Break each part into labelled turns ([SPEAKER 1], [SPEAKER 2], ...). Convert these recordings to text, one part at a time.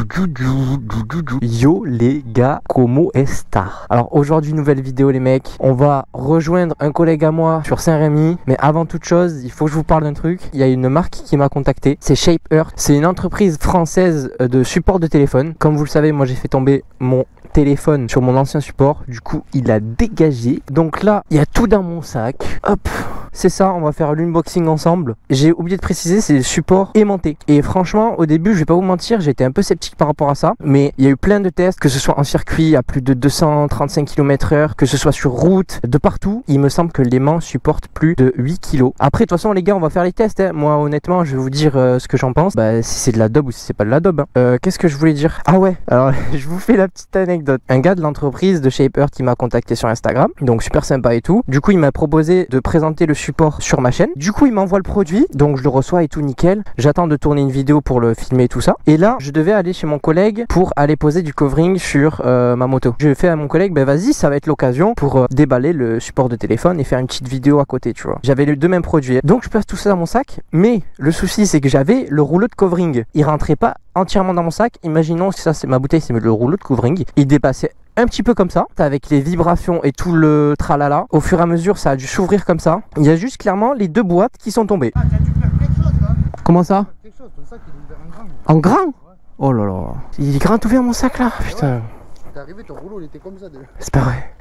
[SPEAKER 1] Yo les gars, como esta? Alors aujourd'hui nouvelle vidéo les mecs, on va rejoindre un collègue à moi sur Saint-Rémy. Mais avant toute chose, il faut que je vous parle d'un truc. Il y a une marque qui m'a contacté, c'est Shape Earth. C'est une entreprise française de support de téléphone. Comme vous le savez, moi j'ai fait tomber mon téléphone sur mon ancien support, du coup il a dégagé. Donc là il y a tout dans mon sac, hop, c'est ça, on va faire l'unboxing ensemble. J'ai oublié de préciser, c'est le support aimanté. Et franchement au début je vais pas vous mentir, j'étais un peu sceptique par rapport à ça, mais il y a eu plein de tests, que ce soit en circuit à plus de 235 km/h, que ce soit sur route, de partout. Il me semble que l'aimant supporte plus de 8 kg. Après de toute façon les gars on va faire les tests hein. Moi honnêtement je vais vous dire ce que j'en pense, si c'est de la daube ou si c'est pas de la daube hein. Qu'est-ce que je voulais dire? Ah ouais, alors je vous fais la petite anecdote. Un gars de l'entreprise de Shape Earth qui m'a contacté sur Instagram, donc super sympa et tout. Du coup il m'a proposé de présenter le support sur ma chaîne. Du coup il m'envoie le produit, donc je le reçois et tout nickel. J'attends de tourner une vidéo pour le filmer et tout ça. Et là je devais aller chez mon collègue pour aller poser du covering sur ma moto. Je fais à mon collègue, vas-y ça va être l'occasion pour déballer le support de téléphone et faire une petite vidéo à côté, tu vois. J'avais les deux mêmes produits, donc je place tout ça dans mon sac. Mais le souci c'est que j'avais le rouleau de covering, il rentrait pas entièrement dans mon sac. Imaginons que ça c'est ma bouteille, c'est le rouleau de covering, il dépassait un petit peu comme ça, avec les vibrations et tout le tralala. Au fur et à mesure ça a dû s'ouvrir comme ça. Il y a juste clairement les deux boîtes qui sont tombées.
[SPEAKER 2] Ah, tu as dû faire quelque chose là.
[SPEAKER 1] Comment ça?
[SPEAKER 2] Quelque chose, ton sac il est ouvert en grand.
[SPEAKER 1] En grand?
[SPEAKER 2] Ouais.
[SPEAKER 1] Oh là là, il est grand ouvert mon sac là, putain.
[SPEAKER 2] Ouais. T'es arrivé, ton rouleau il était comme ça déjà.
[SPEAKER 1] C'est pas vrai.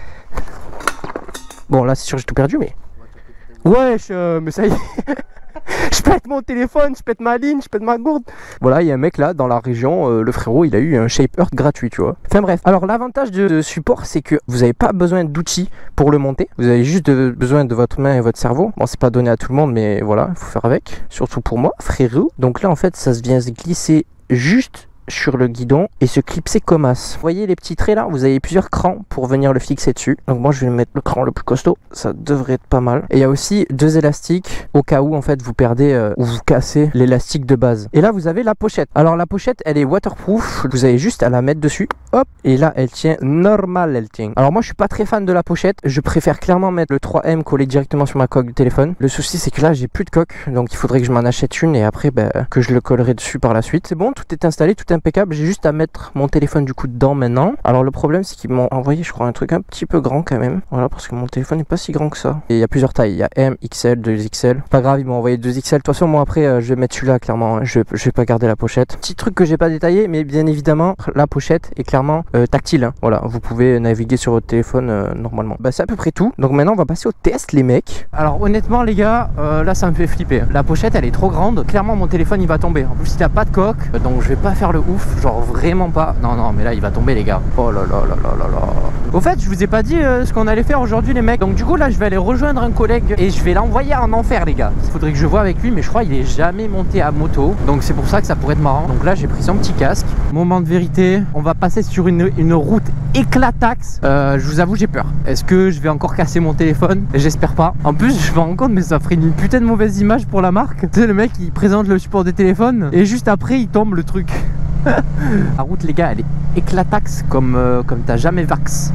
[SPEAKER 1] Bon là c'est sûr j'ai tout perdu mais... Ouais, mais ça y est. Je pète mon téléphone, je pète ma ligne, je pète ma gourde. Voilà, il y a un mec là dans la région, le frérot, il a eu un Shape Earth gratuit, tu vois. Enfin bref, alors l'avantage de support, c'est que vous n'avez pas besoin d'outils pour le monter. Vous avez juste besoin de votre main et votre cerveau. Bon, c'est pas donné à tout le monde, mais voilà, il faut faire avec. Surtout pour moi, frérot. Donc là, en fait, ça vient se glisser juste sur le guidon et se clipser comme as. Vous voyez les petits traits là, vous avez plusieurs crans pour venir le fixer dessus. Donc moi je vais mettre le cran le plus costaud, ça devrait être pas mal. Et il y a aussi deux élastiques au cas où en fait vous perdez ou vous cassez l'élastique de base. Et là vous avez la pochette. Alors la pochette elle est waterproof, vous avez juste à la mettre dessus, hop, et là elle tient normal, elle tient. Alors moi je suis pas très fan de la pochette, je préfère clairement mettre le 3M collé directement sur ma coque de téléphone. Le souci c'est que là j'ai plus de coque, donc il faudrait que je m'en achète une et après que je le collerai dessus par la suite. C'est bon, tout est installé, tout est impeccable, j'ai juste à mettre mon téléphone du coup dedans maintenant. Alors le problème c'est qu'ils m'ont envoyé je crois un truc un petit peu grand quand même, voilà, parce que mon téléphone n'est pas si grand que ça. Et il y a plusieurs tailles, il y a M, XL, 2XL, pas grave, ils m'ont envoyé 2XL. De toute façon moi après je vais mettre celui-là clairement, hein. Je vais pas garder la pochette. Petit truc que j'ai pas détaillé, mais bien évidemment la pochette est clairement tactile, hein. Voilà, vous pouvez naviguer sur votre téléphone normalement. C'est à peu près tout, donc maintenant on va passer au test les mecs. Alors honnêtement les gars, là ça me fait flipper. La pochette elle est trop grande, clairement mon téléphone il va tomber. En plus il a pas de coque, donc je vais pas faire le ouf. Genre vraiment pas. Non mais là il va tomber les gars. Oh là là là là là là. Au fait je vous ai pas dit ce qu'on allait faire aujourd'hui les mecs. Donc du coup là je vais aller rejoindre un collègue et je vais l'envoyer en enfer les gars. Il faudrait que je vois avec lui, mais je crois qu'il est jamais monté à moto. Donc c'est pour ça que ça pourrait être marrant. Donc là j'ai pris son petit casque. Moment de vérité, on va passer sur une route éclataxe. Je vous avoue j'ai peur. Est-ce que je vais encore casser mon téléphone? J'espère pas. En plus je me rends compte mais ça ferait une putain de mauvaise image pour la marque. Tu sais le mec il présente le support des téléphones et juste après il tombe le truc. La route les gars elle est éclataxe comme t'as jamais vax.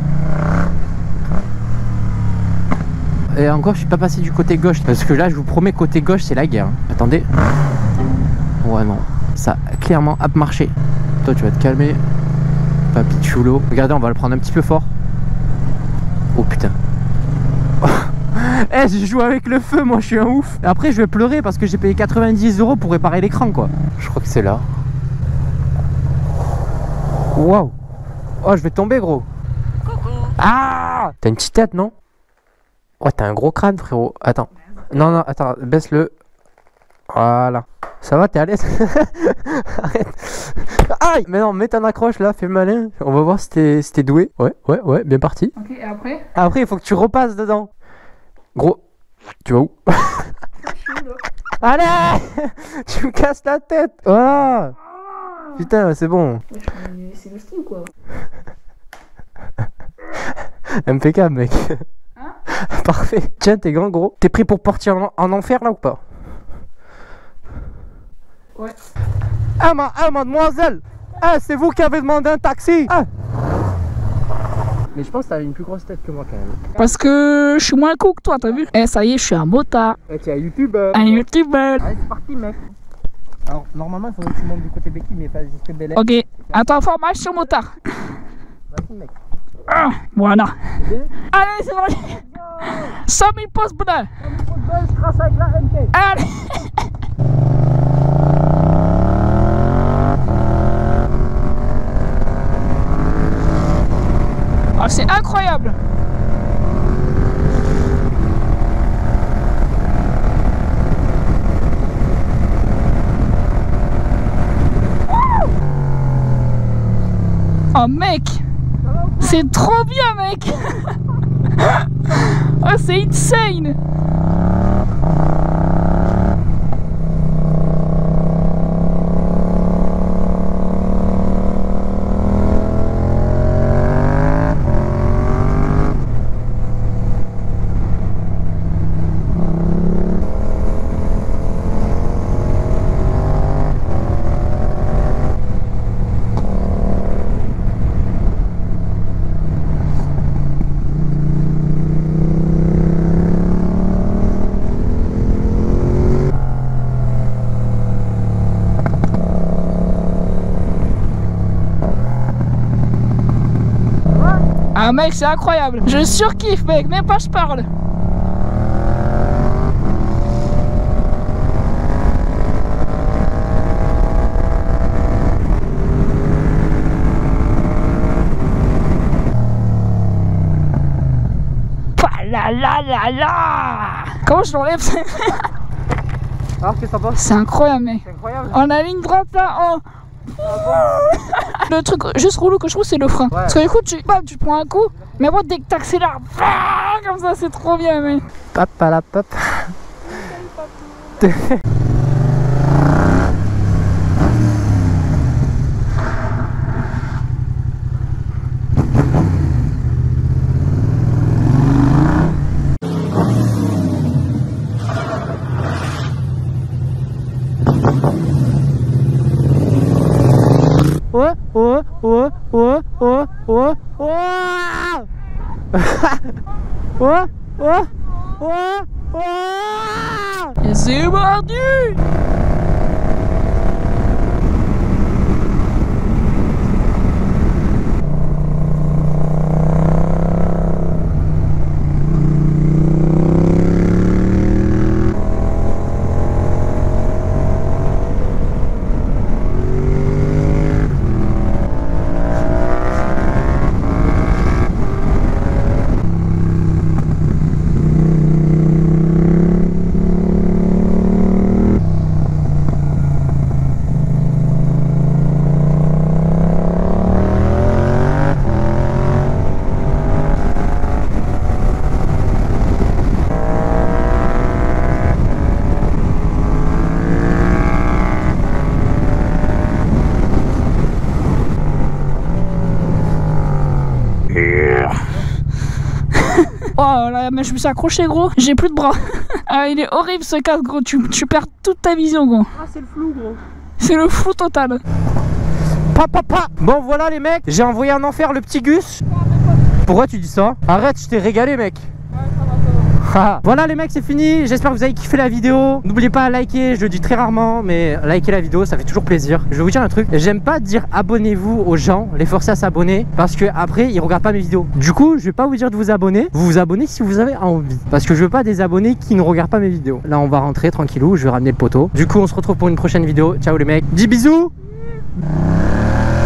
[SPEAKER 1] Et encore je suis pas passé du côté gauche parce que là je vous promets côté gauche c'est la guerre. Attendez. Ouais non, ça a clairement à marcher. Toi tu vas te calmer, papy chulo. Regardez on va le prendre un petit peu fort. Oh putain. Eh je joue avec le feu moi, je suis un ouf. Et après je vais pleurer parce que j'ai payé 90 € pour réparer l'écran quoi. Je crois que c'est là. Waouh. Oh je vais tomber gros. Coucou. Ah, t'as une petite tête non? Ouais t'as un gros crâne frérot. Attends. Non attends, baisse-le. Voilà. Ça va, t'es à l'aise? Arrête. Aïe. Mais non, mets ton accroche là, fais malin. On va voir si t'es doué. Ouais, bien parti.
[SPEAKER 3] Ok, et après?
[SPEAKER 1] Après il faut que tu repasses dedans. Gros, tu vas où? Allez. Tu me casses la tête. Voilà. Putain, c'est bon.
[SPEAKER 3] C'est le style quoi.
[SPEAKER 1] Impeccable mec.
[SPEAKER 3] Hein?
[SPEAKER 1] Parfait. Tiens, t'es grand gros. T'es pris pour partir en enfer là ou pas?
[SPEAKER 3] Ouais.
[SPEAKER 1] Ah mademoiselle. Ah c'est vous qui avez demandé un taxi. Ah. Mais je pense que t'avais une plus grosse tête que moi quand même.
[SPEAKER 3] Parce que je suis moins cool que toi, t'as vu? Eh ça y est, je suis un motard.
[SPEAKER 1] Eh, tu es un youtubeur.
[SPEAKER 3] Un youtubeur.
[SPEAKER 1] Allez c'est parti mec. Alors, normalement, il faudrait que tu montes du côté béquille, mais pas jusqu'à Bel Air.
[SPEAKER 3] Ok, attends, formation motard.
[SPEAKER 1] Vas-y, mec.
[SPEAKER 3] Ah, voilà.
[SPEAKER 1] C'est bien.
[SPEAKER 3] Allez, c'est vrai. 100 000 pouces bleus.
[SPEAKER 1] Je trace avec la MT.
[SPEAKER 3] Allez. Ah, c'est incroyable. Oh mec, c'est trop bien mec. Oh c'est insane. Ah mec c'est incroyable. Je surkiffe mec, même pas je parle. La la la la. Comment je l'enlève?
[SPEAKER 1] Alors, qu'est-ce que t'en penses?
[SPEAKER 3] C'est incroyable mec.
[SPEAKER 1] C'est incroyable.
[SPEAKER 3] En la ligne droite là, oh. Le truc juste relou que je trouve c'est le frein.
[SPEAKER 1] Ouais.
[SPEAKER 3] Parce que écoute tu prends un coup, mais bon dès que t'accélères, comme ça c'est trop bien mais.
[SPEAKER 1] Pop à la pop. Ouais, ouais, ouais, ouais, ouais, ouais, ouais. Ouais, ouais, ouais, ouais.
[SPEAKER 3] Et c'est parti. Oh là, mais je me suis accroché gros, j'ai plus de bras. Ah, il est horrible ce casque gros, tu perds toute ta vision gros.
[SPEAKER 1] Ah, c'est le flou, gros.
[SPEAKER 3] C'est le flou total.
[SPEAKER 1] Papa. Bon, voilà les mecs, j'ai envoyé en enfer le petit Gus. Pourquoi tu dis ça? Arrête, je t'ai régalé, mec. Voilà les mecs, c'est fini. J'espère que vous avez kiffé la vidéo. N'oubliez pas à liker, je le dis très rarement, mais liker la vidéo ça fait toujours plaisir. Je vais vous dire un truc, j'aime pas dire abonnez-vous aux gens, les forcer à s'abonner, parce que après ils regardent pas mes vidéos. Du coup je vais pas vous dire de vous abonner, vous vous abonnez si vous avez envie, parce que je veux pas des abonnés qui ne regardent pas mes vidéos. Là on va rentrer tranquillou, je vais ramener le poteau. Du coup on se retrouve pour une prochaine vidéo. Ciao les mecs, dis bisous.